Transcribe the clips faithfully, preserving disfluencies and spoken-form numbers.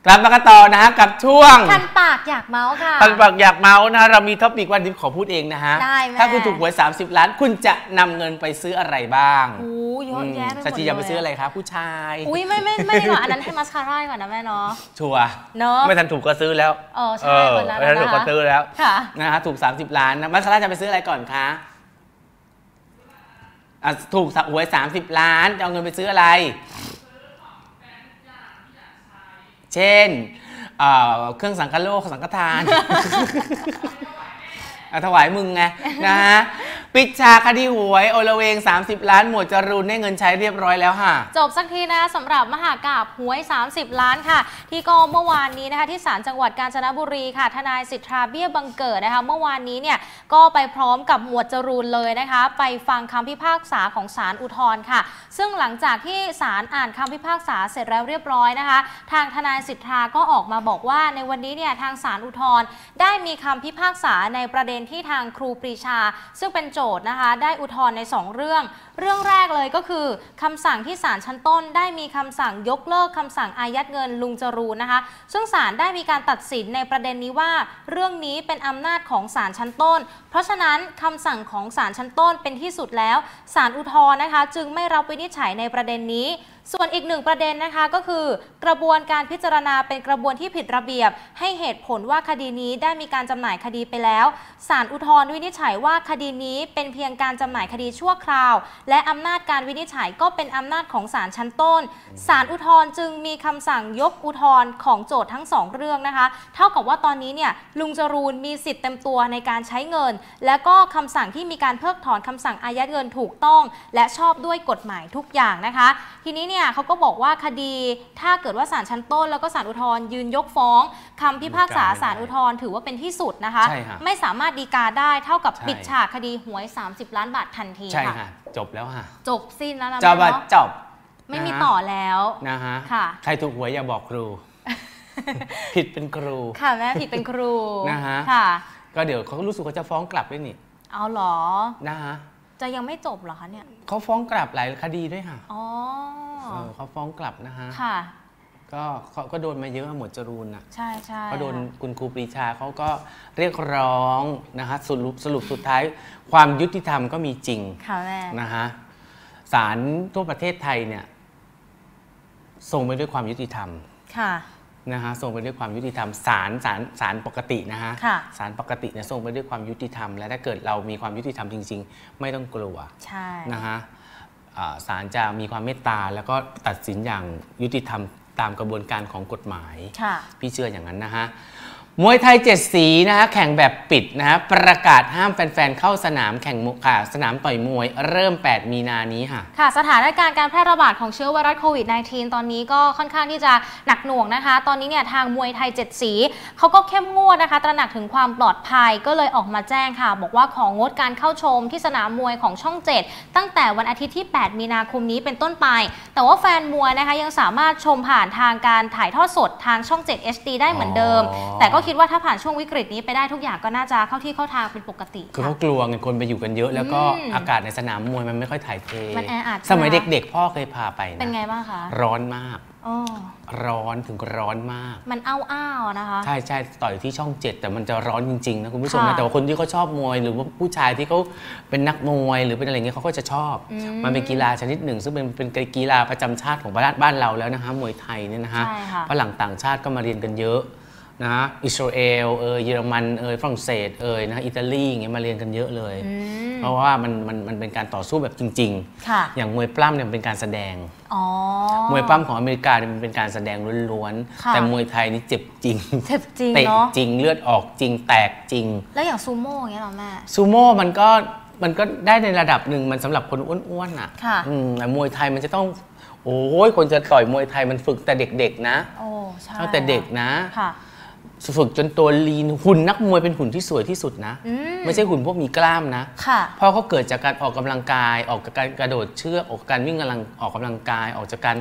กลับมากันต่อนะฮะกับช่วงคันปากอยากเมาส์ค่ะคันปากอยากเมาส์นะเรามีท็อปิกวันนี้ขอพูดเองนะฮะได้แม่ถ้าคุณถูกหวยสามสิบล้านคุณจะนำเงินไปซื้ออะไรบ้างโอ้เยอะแยะไปหมดเลยสัจจีจะไปซื้ออะไรครับผู้ชายอุ้ยไม่ไม่ไม่ได้หรอกอันนั้นให้มัสคาร่าก่อนนะแม่เนาะชัวร์เนาะไม่ทันถูกก็ซื้อแล้วอ๋อใช่คนนั้นนะคะถูกก็ซื้อแล้วนะฮะถูกสามสิบล้านนะมัสคาร่าจะไปซื้ออะไรก่อนคะถูกหวยสามสิบล้านจะเอาเงินไปซื้ออะไรเช่นเครื่องสังฆโลกสังฆทานถวายมึงไงนะฮะปิดฉากคดีหวยโอละเวงสามสิบล้านหมวดจรูนได้เงินใช้เรียบร้อยแล้วค่ะจบสักทีนะสำหรับมหากาพย์หวยสามสิบล้านค่ะที่ก็เมื่อวานนี้นะคะที่ศาลจังหวัดกาญจนบุรีค่ะทนายสิทธาเบี้ยบังเกิดนะคะเมื่อวานนี้เนี่ยก็ไปพร้อมกับหมวดจรูนเลยนะคะไปฟังคำพิพากษาของศาลอุทธรณ์ค่ะซึ่งหลังจากที่ศาลอ่านคำพิพากษาเสร็จแล้วเรียบร้อยนะคะทางทนายสิทธาก็ออกมาบอกว่าในวันนี้เนี่ยทางศาลอุทธรณ์ได้มีคำพิพากษาในประเด็นที่ทางครูปรีชาซึ่งเป็นโจทย์นะคะได้อุทธรณ์ในสองเรื่องเรื่องแรกเลยก็คือคำสั่งที่ศาลชั้นต้นได้มีคำสั่งยกเลิกคำสั่งอายัดเงินลุงจรูนนะคะซึ่งศาลได้มีการตัดสินในประเด็นนี้ว่าเรื่องนี้เป็นอำนาจของศาลชั้นต้นเพราะฉะนั้นคำสั่งของศาลชั้นต้นเป็นที่สุดแล้วศาลอุทธรณ์นะคะจึงไม่รับวินิจฉัยในประเด็นนี้ส่วนอีกหนึ่งประเด็นนะคะก็คือกระบวนการพิจารณาเป็นกระบวนที่ผิดระเบียบให้เหตุผลว่าคดีนี้ได้มีการจำหน่ายคดีไปแล้วศาลอุทธรณ์วินิจฉัยว่าคดีนี้เป็นเพียงการจำหน่ายคดีชั่วคราวและอำนาจการวินิจฉัยก็เป็นอำนาจของศาลชั้นต้นศาลอุทธรณ์จึงมีคำสั่งยกอุทธรณ์ของโจทย์ทั้งสองเรื่องนะคะเท่ากับว่าตอนนี้เนี่ยลุงจรูนมีสิทธิ์เต็มตัวในการใช้เงินและก็คำสั่งที่มีการเพิกถอนคำสั่งอายัดเงินถูกต้องและชอบด้วยกฎหมายทุกอย่างนะคะทีนี้เนี่ยเขาก็บอกว่าคดีถ้าเกิดว่าศาลชั้นต้นแล้วก็ศาลอุทธรณ์ยืนยกฟ้องคำพิพากษาศาลอุทธรณ์ถือว่าเป็นที่สุดนะคะไม่สามารถฎีกาได้เท่ากับปิดฉากคดีหวยสามสิบล้านบาททันทีใช่ค่ะจบแล้วค่ะจบสิ้นแล้วนะจบจบไม่มีต่อแล้วนะฮะค่ะใครถูกหวยอย่าบอกครูผิดเป็นครูค่ะแม่ผิดเป็นครูนะฮะค่ะก็เดี๋ยวเขารู้สึกเขาจะฟ้องกลับด้วยนี่เอาหรอนะฮะจะยังไม่จบเหรอคะเนี่ยเขาฟ้องกลับหลายคดีด้วยค่ะอ๋อเขาฟ้องกลับนะฮะค่ะก็เขาก็โดนมาเยอะหมวดจรูนอ่ะใช่ใช่เขาโดนคุณครูปรีชาเขาก็เรียกร้องนะฮะสรุปสรุปสุดท้ายความยุติธรรมก็มีจริงค่ะแม่นะฮะศาลทั่วประเทศไทยเนี่ยทรงไปด้วยความยุติธรรมค่ะนะฮะทรงไปด้วยความยุติธรรมศาลศาลศาลปกตินะฮะศาลปกติเนี่ยทรงไปด้วยความยุติธรรมและถ้าเกิดเรามีความยุติธรรมจริงๆไม่ต้องกลัวใช่นะฮะศาลจะมีความเมตตาแล้วก็ตัดสินอย่างยุติธรรมตามกระบวนการของกฎหมายพี่เชื่ออย่างนั้นนะฮะมวยไทยเจ็ดสีนะฮะแข่งแบบปิดนะฮะประกาศห้ามแฟนๆเข้าสนามแข่งค่ะสนามต่อยมวยเริ่มแปดมีนานี้ค่ะค่ะสถานการณ์การแพร่ระบาดของเชื้อไวรัสโควิด สิบเก้า ตอนนี้ก็ค่อนข้างที่จะหนักหน่วงนะคะตอนนี้เนี่ยทางมวยไทยเจ็ดสีเขาก็เข้มงวดนะคะตระหนักถึงความปลอดภัยก็เลยออกมาแจ้งค่ะบอกว่าของงดการเข้าชมที่สนามมวยของช่องเจ็ดตั้งแต่วันอาทิตย์ที่แปดมีนาคมนี้เป็นต้นไปแต่ว่าแฟนมวยนะคะยังสามารถชมผ่านทางการถ่ายทอดสดทางช่องเจ็ด เอช ดี ได้เหมือนเดิมแต่ก็คิดว่าถ้าผ่านช่วงวิกฤตนี้ไปได้ทุกอย่างก็น่าจะเข้าที่เข้าทางเป็นปกติคือเขากลัวไงคนไปอยู่กันเยอะแล้วก็อากาศในสนามมวยมันไม่ค่อยถ่ายเทมันแออัดสมัยเด็กๆพ่อเคยพาไปนะเป็นไงบ้างคะร้อนมากร้อนถึงร้อนมากมันอ้าวๆนะคะใช่ใช่ต่อยที่ช่องเจ็ดแต่มันจะร้อนจริงๆนะคุณผู้ชมนะแต่ว่าคนที่เขาชอบมวยหรือว่าผู้ชายที่เขาเป็นนักมวยหรือเป็นอะไรเงี้ยเขาก็จะชอบมันเป็นกีฬาชนิดหนึ่งซึ่งเป็นเป็นกีฬาประจำชาติของบ้านเราแล้วนะคะมวยไทยเนี่ยนะฮะฝรั่งต่างชาติก็มาเรียนกันเยอะนะอิสราเอลเออเยอรมันเออฝรั่งเศสเออนะอิตาลีอย่างเงี้ยมาเรียนกันเยอะเลยเพราะว่ามันมันมันเป็นการต่อสู้แบบจริงๆอย่างมวยปล้ำเนี่ยเป็นการแสดงมวยปล้ำของอเมริกาเนี่ยมันเป็นการแสดงล้วนๆแต่มวยไทยนี่เจ็บจริงเจ็บจริงเตะจริงเลือดออกจริงแตกจริงแล้วอย่างซูโม่อย่างเงี้ยหรอแม่ซูโม่มันก็มันก็ได้ในระดับหนึ่งมันสำหรับคนอ้วนๆอ่ะแต่มวยไทยมันจะต้องโอ้ยคนจะต่อยมวยไทยมันฝึกแต่เด็กๆนะตั้งแต่เด็กนะฝึกจนตัวลีนหุ่นนักมวยเป็นหุ่นที่สวยที่สุดนะไม่ใช่หุ่นพวกมีกล้ามนะเพราะเขาเกิดจากการออกกำลังกายออกจากการกระโดดเชือกออกจากการวิ่งกำลังออกกำลังกายออกจากการ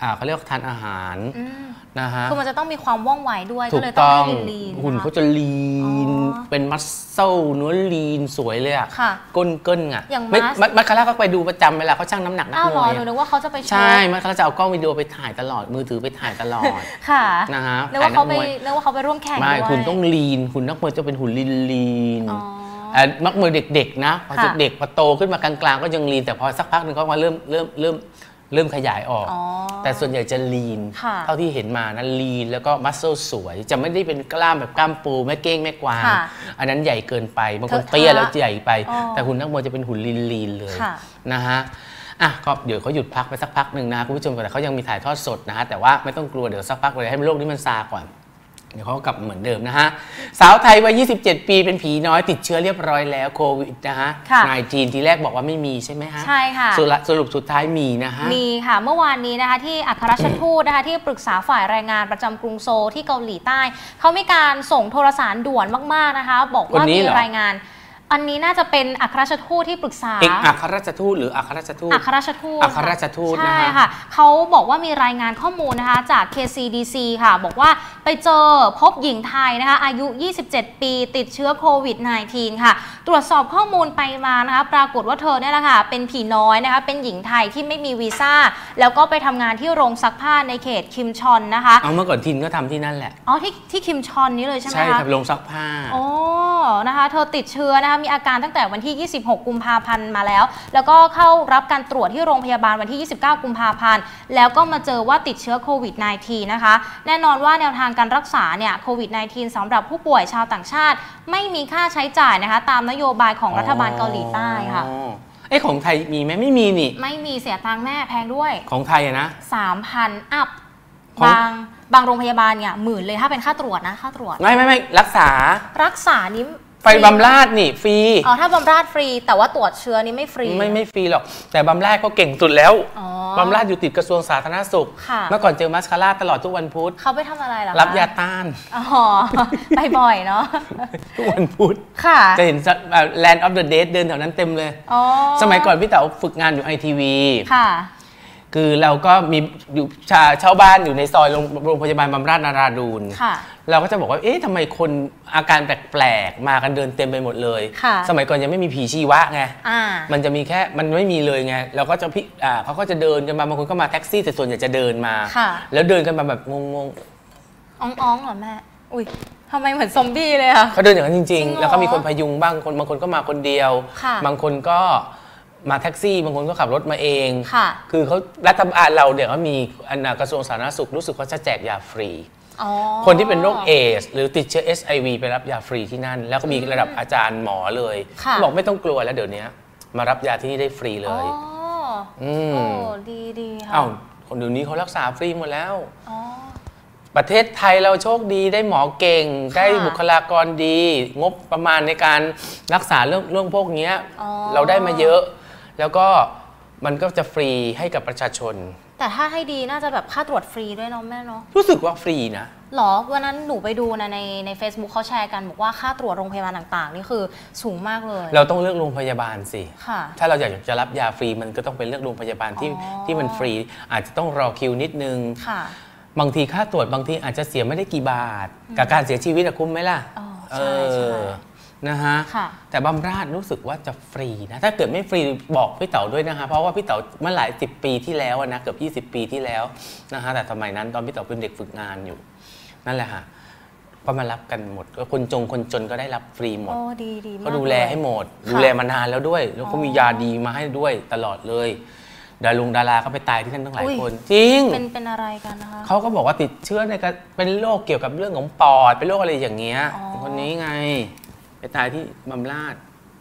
อ่าเขาเรียกทานอาหารนะฮะคือมันจะต้องมีความว่องไวด้วยถูก็เลยต้องลีนหุ่นเขาจะลีนเป็นมัสเซลเนื้อลีนสวยเลยอ่ะก้นเกิ้ลอ่ะไม่มัดคาร่าก็ไปดูประจำเวลาเขาชั่งน้ำหนักนักมวยหนูนึกว่าเขาจะไปใช่มัดคาร่าจะเอากล้องวิดีโอไปถ่ายตลอดมือถือไปถ่ายตลอดค่ะนะฮะนึกว่าเขาไปนึกว่าเขาไปร่วมแข่งด้วยไม่หุ่นต้องลีนหุ่นนักมวยจะเป็นหุ่นลีนลีนนักมวยเด็กๆนะพอเด็กพอโตขึ้นมากลางๆก็ยังลีนแต่พอสักพักหนึ่งเขามาเริ่มเริ่มเริ่มเริ่มขยายออกแต่ส่วนใหญ่จะลีนเท่าที่เห็นมานะลีนแล้วก็มัสเซลสวยจะไม่ได้เป็นกล้ามแบบกล้ามปูแม่เก้งแม่กวางอันนั้นใหญ่เกินไปบางคนเตี้ยแล้วใหญ่ไปแต่หุ่นนักมวยจะเป็นหุ่นลีนลีนเลยนะฮะอ่ะก็เดี๋ยวเขาหยุดพักไปสักพักหนึ่งนะคุณผู้ชมแต่เขายังมีถ่ายทอดสดนะฮะแต่ว่าไม่ต้องกลัวเดี๋ยวสักพักเลยให้โลกนี้มันซาก่อนเดี๋ยวเขากลับเหมือนเดิมนะฮะสาวไทยวัยยี่สิบเจ็ดปีเป็นผีน้อยติดเชื้อเรียบร้อยแล้วโควิดนะฮะนายจีนทีแรกบอกว่าไม่มีใช่ไหมฮะใช่ค่ะสรุปสุดท้ายมีนะฮะมีค่ะเมื่อวานนี้นะคะที่อัครราชทูตนะคะที่ปรึกษาฝ่ายแรงงานประจำกรุงโซลที่เกาหลีใต้เขามีการส่งโทรสารด่วนมากๆนะคะบอกว่ามีรายงานอันนี้น่าจะเป็นอัครราชทูตที่ปรึกษาเอกอัครราชทูตหรืออัครราชทูตอัครราชทูตอัครราชทูตใช่ค่ะเขาบอกว่ามีรายงานข้อมูลนะคะจาก เค ซี ดี ซี ค่ะบอกว่าไปเจอพบหญิงไทยนะคะอายุยี่สิบเจ็ดปีติดเชื้อโควิด สิบเก้า ค่ะตรวจสอบข้อมูลไปมานะคะปรากฏว่าเธอเนี่ยแหละค่ะเป็นผีน้อยนะคะเป็นหญิงไทยที่ไม่มีวีซ่าแล้วก็ไปทำงานที่โรงซักผ้าในเขตคิมชอนนะคะเอาเมื่อก่อนทินก็ทำที่นั่นแหละอ๋อที่ที่คิมชอนนี้เลยใช่ไหมคะใช่ครับโรงซักผ้าอ๋อนะคะเธอติดเชื้อนะคะมีอาการตั้งแต่วันที่ยี่สิบหกกุมภาพันธ์มาแล้วแล้วก็เข้ารับการตรวจที่โรงพยาบาลวันที่ยี่สิบเก้ากุมภาพันธ์แล้วก็มาเจอว่าติดเชื้อโควิด สิบเก้า นะคะแน่นอนว่าแนวทางการรักษาเนี่ยโควิด สิบเก้า สำหรับผู้ป่วยชาวต่างชาติไม่มีค่าใช้จ่ายนะคะตามนโยบายของรัฐบาลเกาหลีใต้ค่ะไอ้ของไทยมีไหมไม่มีนี่ไม่มีเสียตังค์แม่แพงด้วยของไทยนะสามพัน อัพบางบางโรงพยาบาลเนี่ยหมื่นเลยถ้าเป็นค่าตรวจนะค่าตรวจไม่ไม่ไม่รักษารักษานี้ไฟบำราศนี่ฟรีอ๋อถ้าบำราศฟรีแต่ว่าตรวจเชื้อนี่ไม่ฟรีไม่ไม่ฟรีหรอกแต่บำราศก็เก่งสุดแล้วบำราศอยู่ติดกระทรวงสาธารณสุขเมื่อก่อนเจอมัสคาร่าตลอดทุกวันพุธเขาไปทำอะไรล่ะรับยาต้านอ๋อไปบ่อยเนาะทุกวันพุธค่ะจะเห็น Land of the Dead เดินแถวนั้นเต็มเลยสมัยก่อนพี่เต๋าฝึกงานอยู่ไอทีวีค่ะคือเราก็มีอยู่ชาเช่าบ้านอยู่ในซอยโรงพยาบาลบำราศนาราดูนเราก็จะบอกว่าเอ๊ะทำไมคนอาการแปลกๆมากันเดินเต็มไปหมดเลยสมัยก่อนยังไม่มีผีชีวะไงมันจะมีแค่มันไม่มีเลยไงเราก็จะพี่อ่าเขาก็จะเดินกันมาบางคนก็มาแท็กซี่แต่ส่วนใหญ่จะเดินมาแล้วเดินกันมาแบบงงๆอ้องๆเหรอแม่อุ้ยทำไมเหมือนซอมบี้เลยอะเขาเดินอย่างนั้นจริงๆแล้วก็มีคนพยุงบ้างคนบางคนก็มาคนเดียวบางคนก็มาแท็กซี่บางคนก็ขับรถมาเองคือเขารัฐบาลเราเนี่ยเขามีกระทรวงสาธารณสุขรู้สึกเขาจะแจกยาฟรีคนที่เป็นโรคเอสหรือติดเชื้อ เอช ไอ วี ไปรับยาฟรีที่นั่นแล้วก็มีระดับอาจารย์หมอเลยบอกไม่ต้องกลัวแล้วเดี๋ยวนี้มารับยาที่นี่ได้ฟรีเลยอืมดีดีค่ะอ้าวคนเดี๋ยวนี้เขารักษาฟรีหมดแล้วประเทศไทยเราโชคดีได้หมอเก่งได้บุคลากรดีงบประมาณในการรักษาเรื่องเรื่องพวกนี้เราได้มาเยอะแล้วก็มันก็จะฟรีให้กับประชาชนแต่ถ้าให้ดีน่าจะแบบค่าตรวจฟรีด้วยเนาะแม่เนาะรู้สึกว่าฟรีนะหรอวันนั้นหนูไปดูนะในใน Facebook เขาแชร์กันบอกว่าค่าตรวจโรงพยาบาลต่างๆนี่คือสูงมากเลยเราต้องเลือกโรงพยาบาลสิถ้าเราอยากจะรับยาฟรีมันก็ต้องเป็นเลือกโรงพยาบาลที่ที่มันฟรีอาจจะต้องรอคิวนิดนึงบางทีค่าตรวจบางทีอาจจะเสียไม่ได้กี่บาทกับการเสียชีวิตคุ้มไหมล่ะใช่ใช่นะฮะแต่บำราศรู้สึกว่าจะฟรีนะถ้าเกิดไม่ฟรีบอกพี่เต๋าด้วยนะคะเพราะว่าพี่เต๋าเมื่อหลายสิบปีที่แล้วนะเกือบยี่สิบปีที่แล้วนะฮะแต่สมัยนั้นตอนพี่เต๋าเป็นเด็กฝึกงานอยู่นั่นแหละฮะก็มารับกันหมดก็คนจงคนจนก็ได้รับฟรีหมดเขาดูแลให้หมดดูแลมานานแล้วด้วยแล้วก็มียาดีมาให้ด้วยตลอดเลยดารุงดาราเขาไปตายที่นั่นตั้งหลายคนจริงเป็นเป็นอะไรกันนะคะเขาก็บอกว่าติดเชื้อในการเป็นโรคเกี่ยวกับเรื่องของปอดเป็นโรคอะไรอย่างเงี้ยคนนี้ไงไปตายที่บำราศ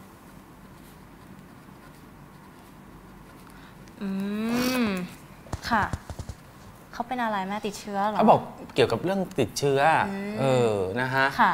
อืมค่ะเขาเป็นอะไรแม่ติดเชื้อเหรอเขาบอกเกี่ยวกับเรื่องติดเชื้อเออนะฮะ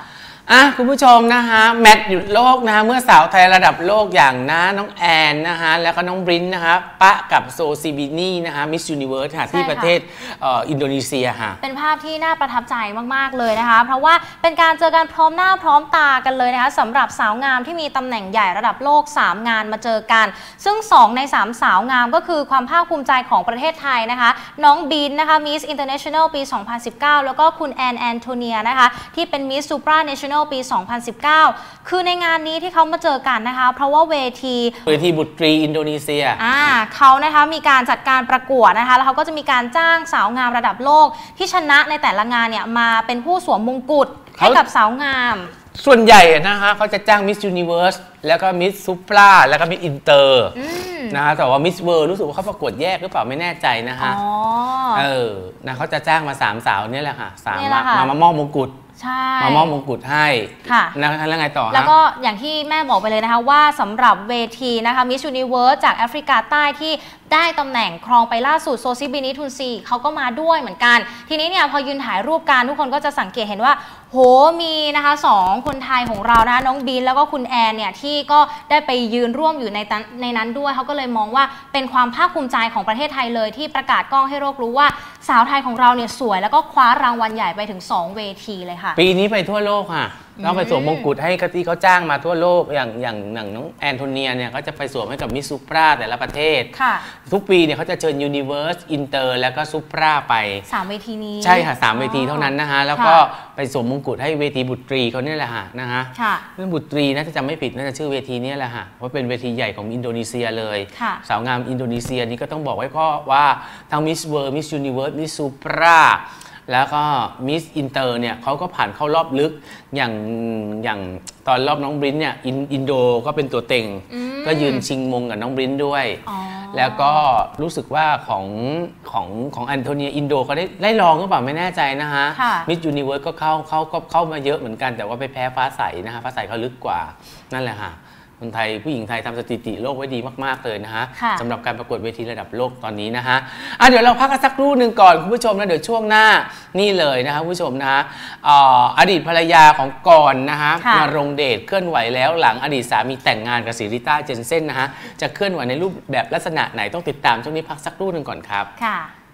อ่ะคุณผู้ชมนะคะแมตช์หยุดโลกนะคะเมื่อสาวไทยระดับโลกอย่างนะน้องแอนนะคะแล้วก็น้องบรินนะคะปะกับโซซิบินี่นะคะมิสยูนิเวิร์สค่ะที่ประเทศอินโดนีเซียค่ะเป็นภาพที่น่าประทับใจมากๆเลยนะคะเพราะว่าเป็นการเจอกันพร้อมหน้าพร้อมตากันเลยนะคะสำหรับสาวงามที่มีตำแหน่งใหญ่ระดับโลกสามงานมาเจอกันซึ่งสองในสามสาวงามก็คือความภาคภูมิใจของประเทศไทยนะคะน้องบินนะคะมิสอินเตอร์เนชั่นแนลปีสองพันสิบเก้าแล้วก็คุณแอนแอนโทเนียนะคะที่เป็นมิสซูปราเนชั่นแนลปีสองพันสิบเก้าคือในงานนี้ที่เขามาเจอกันนะคะเพราะว่าเวทีเวทีบุตรีอินโดนีเซียอ่าเขานะคะมีการจัดการประกวดนะคะแล้วเขาก็จะมีการจ้างสาวงามระดับโลกที่ชนะในแต่ละงานเนี่ยมาเป็นผู้สวมมงกุฎให้กับสาวงามส่วนใหญ่นะคะเขาจะจ้างมิสยูนิเวิร์สแล้วก็มิสซูปราแล้วก็มิสอินเตอร์นะคะแต่ว่ามิสเวิร์รู้สึกว่าเขาประกวดแยกหรือเปล่าไม่แน่ใจนะคะเออนะเขาจะจ้างมาสามสาวนี่แหละค่ะสามมามามอบมงกุฎมามอบมงกุฎให้ค่ะแล้วไงต่อแล้วก็อย่างที่แม่บอกไปเลยนะคะว่าสำหรับเวทีนะคะมิสยูนิเวิร์สจากแอฟริกาใต้ที่ได้ตำแหน่งครองไปล่าสุดโซซิบินิทุนซีเขาก็มาด้วยเหมือนกันทีนี้เนี่ยพอยืนถ่ายรูปกันทุกคนก็จะสังเกตเห็นว่าโหมีนะคะสองคนไทยของเรานะคะน้องบินแล้วก็คุณแอนเนี่ยที่ก็ได้ไปยืนร่วมอยู่ในในนั้นด้วยเขาก็เลยมองว่าเป็นความภาคภูมิใจของประเทศไทยเลยที่ประกาศกล้องให้โลกรู้ว่าสาวไทยของเราเนี่ยสวยแล้วก็คว้ารางวัลใหญ่ไปถึงสองเวทีเลยค่ะปีนี้ไปทั่วโลกค่ะก็ไปสวมมงกุฎให้ที่เขาจ้างมาทั่วโลกอย่างอย่างอย่างน้องแอนโทเนียเนี่ยเขาจะไปสวมให้กับมิสซูปราแต่ละประเทศทุกปีเนี่ยเขาจะเชิญยูนิเวิร์สอินเตอร์แล้วก็ซูปราไปสามเวทีนี้ใช่ค่ะสามเวทีเท่านั้นนะคะแล้วก็ไปสวมมงกุฎให้เวทีบุตรีเขาเนี่ยแหละค่ะนะคะเรื่องบุตรีนะถ้าจำไม่ผิดน่าจะชื่อเวทีนี้แหละค่ะเพราะเป็นเวทีใหญ่ของอินโดนีเซียเลยสาวงามอินโดนีเซียนี่ก็ต้องบอกไว้ก็ว่าทั้งมิสเวิร์มิสยูนิเวิร์สมิสซูปราแล้วก็มิสอินเตอร์เนี่ยเขาก็ผ่านเข้ารอบลึกอย่างอย่างตอนรอบน้องบรินเนี่ยอินโดก็เป็นตัวเต็งก็ยืนชิงมงกับน้องบรินด้วยแล้วก็รู้สึกว่าของของของแอนโทเนียอินโดเขาได้ได้ลองก็เปล่าไม่แน่ใจนะฮะมิสยูนิเวิร์สก็เข้าเข้าก็เข้ามาเยอะเหมือนกันแต่ว่าไปแพ้ฟ้าใสนะฮะฟ้าใสเขาลึกกว่านั่นแหละค่ะคนไทยผู้หญิงไทยทำสถิติโลกไว้ดีมากๆเลยนะฮะสำหรับการประกวดเวทีระดับโลกตอนนี้นะฮะอ่ะเดี๋ยวเราพักกันสักครู่หนึ่งก่อนคุณผู้ชมนะเดี๋ยวช่วงหน้านี่เลยนะคะคุณผู้ชมนะฮะอดีตภรรยาของกรนะฮะมารงเดชเคลื่อนไหวแล้วหลังอดีตสามีแต่งงานกับศิริต้าเจนเซ่นนะฮะจะเคลื่อนไหวในรูปแบบลักษณะไหนต้องติดตามช่วงนี้พักสักครู่หนึ่งก่อนครับค่ะ